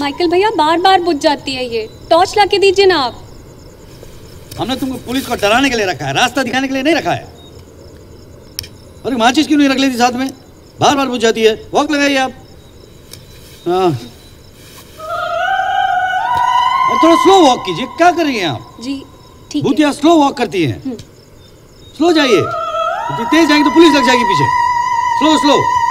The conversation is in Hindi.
माइकल भैया बार बार बुझ जाती है ये, टॉर्च ला के दीजिए ना आप। हमने तुमको पुलिस को डराने के लिए रखा है, रास्ता दिखाने के लिए नहीं रखा है। अरे माचिस क्यों नहीं रख लेती साथ में? बार बार बुझ जाती है। वॉक लगाइए आप। हाँ, और थोड़ा स्लो वॉक कीजिए। क्या कर रही हैं आप? जी ठीक है। भूतिया स्लो वॉक करती हैं। स्लो जाइए, तेज जाएंगे तो पुलिस लग जाएगी पीछे। Slow slow.